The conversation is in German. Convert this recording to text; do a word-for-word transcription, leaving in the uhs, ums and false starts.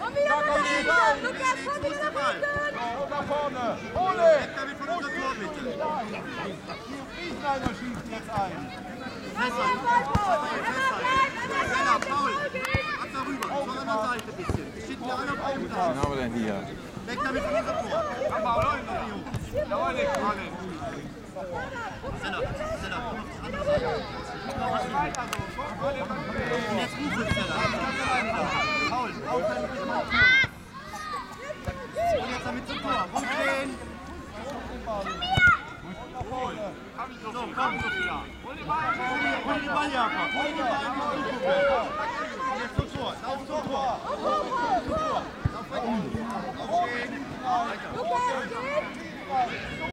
Komm wieder nach vorne! Lukas, komm wieder nach vorne! Und nach vorne! Ole! Weg damit von unser Tor, bitte! Die Riesenheimer schießen jetzt ein! Fester! Fester! Paul! Ab darüber! Zur anderen Seite ein bisschen! Steht wieder einer auf einem Was haben wir denn hier? Weg damit von unser Tor! Aber Leute! Leute, Leute! Senna! Senna! Komm auf die andere Seite! Und jetzt ruf uns Senna! Paul! Paul kann nicht mal tun! Und jetzt damit zum Tor! Rumdrehen! So, komm! Hol den Ball, Jakob! Hol den Ball, musst du gucken! Und jetzt zum Tor! Lauf zum Tor! Lauf weg! Aufstehen! Weiter!